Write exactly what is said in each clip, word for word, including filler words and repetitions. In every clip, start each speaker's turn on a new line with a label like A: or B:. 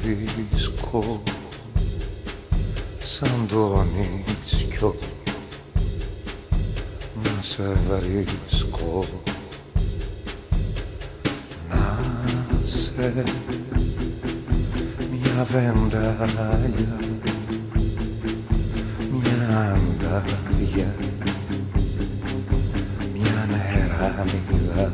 A: βρίσκω σαν το ανίσκιο, να σε βρίσκω, να σε μια βεντάλια, μια αντάρια, μια νεράνιδα.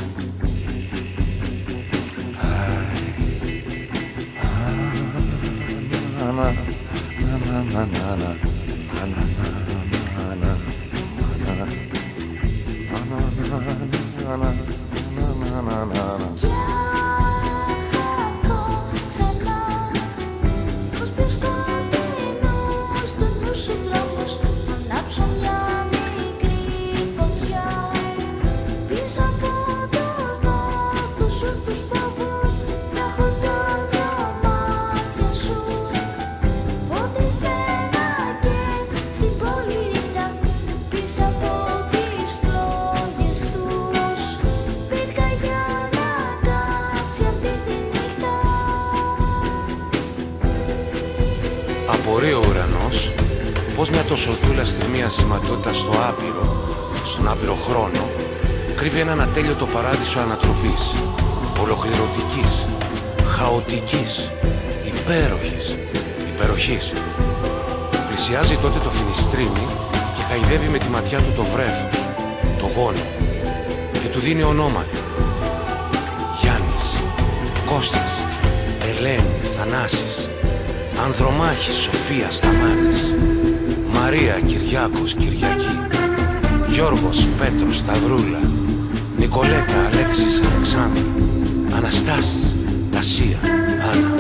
B: Απορεί ο ουρανός πως μια τοσοδούλα στιγμία σηματότητα στο άπειρο, στον άπειρο χρόνο, κρύβει έναν ατέλειωτο παράδεισο ανατροπής, ολοκληρωτικής, χαοτικής, υπέροχης, υπεροχής. Πλησιάζει τότε το φινιστρίνι και χαϊδεύει με τη ματιά του το βρέφος, το γόνο, και του δίνει ονόματα. Γιάννης, Κώστας, Ελένη, Θανάσης, Ανδρομάχης, Σοφία, Σταμάτης, Μαρία, Κυριάκος, Κυριακή, Γιώργος, Πέτρος, Σταυρούλα, Νικολέτα, Αλέξης, Αλεξάνδρου, Αναστάσης, Τασία, Άννα.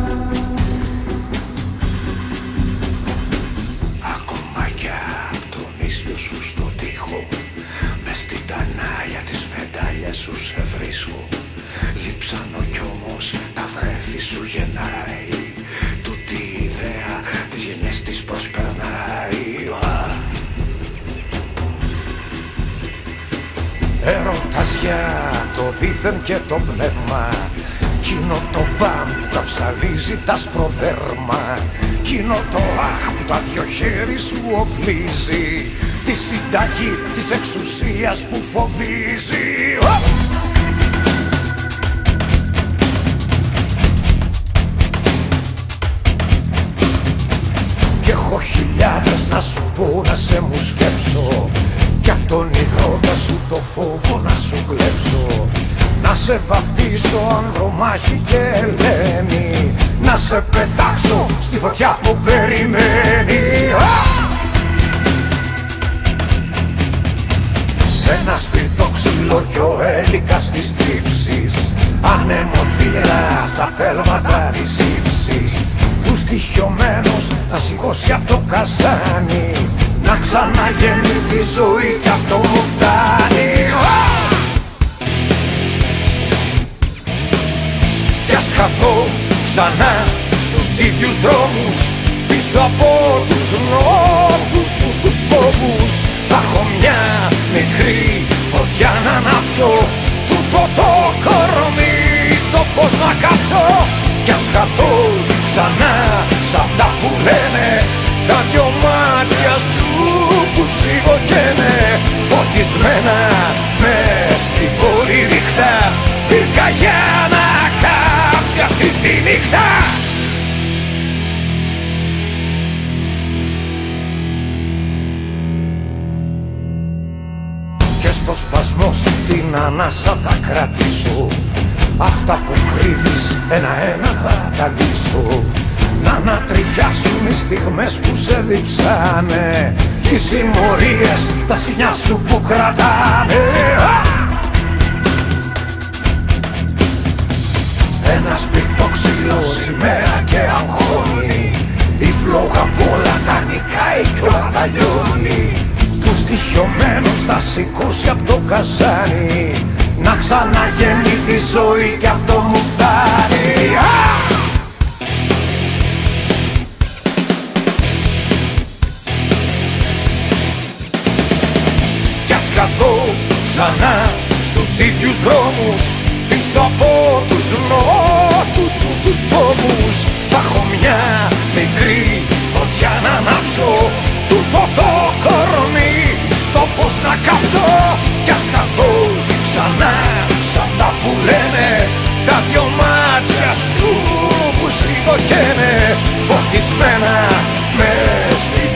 A: Ακόμα κι απ' τον ίσιο σου στο τοίχο, μες στην τανάλια της φεντάλια σου σε βρίσκω. Λείψανο κι όμως τα βρέφη σου γεννάει, τούτη η ιδέα τις γενιές της προσπερνάει. Έρωτας για το δίθεν και το πνεύμα, κείνο το μπαμ που καψαλίζει τα σπροδέρμα, κείνο το αχ που τα δυο χέρι σου οπλίζει, τη συνταγή της εξουσίας που φοβίζει. Κι έχω χιλιάδες να σου πω, να σε μου σκέψω, κι απ' τον υδρότα σου το φόβο να σου κλέψω. Να σε βαφτίσω Ανδρομάχη και Ελένη, να σε πετάξω στη φωτιά που περιμένει. Ένα σπίρτο ξύλο κι ο έλικας της θλίψης, ανεμοθύρα στα τέλματα της ύψης, του στοιχειωμένους θα σηκώσει απ' το καζάνι, να ξαναγεννηθεί ζωή κι αυτό μου φτάνει. Κι ας χαθώ ξανά στους ίδιους δρόμους, πίσω από τους νόθους σου τους φόβους, θα έχω μια μικρή φωτιά να ανάψω, τούτο το κορμί στο φως να κάψω. Κι ας χαθώ ξανά σ' αυτά που λένε τα δυο μάτια σου που σιγοκαίνε, φωτισμένα μες στην πόλη νύχτα, πυρκαγιά να κάψει αυτή τη νύχτα. Και στο σπασμό σου την ανάσα θα κρατήσω, αυτά που κρύβεις ένα-ένα θα τα λύσω, να ανατριχιάσουν οι στιγμές που σε διψάνε, τις συμμορίες, τα σκοινιά σου που κρατάνε. Ένα σπίρτο ξύλο σήμερα και αγχώνει, η φλόγα που όλα τα νικάει κι όλα τα λιώνει, τους στοιχειωμένους θα σηκώσει απ' το καζάνι, να ξαναγεννηθεί ζωή κι αυτό μου φτάνει. Κι ας καθώ ξανά στους ίδιους δρόμους, πίσω από τους νόθους σου τους φόβους. Θα έχω μια μικρή φωτιά να ανάψω, τούτο το κορμί στο φως να κάψω. Κι ας χαθώ ξανά σ' αυτά που λένε τα δυο μάτια σου που σιγοκαίνε, φωτισμένα μες στην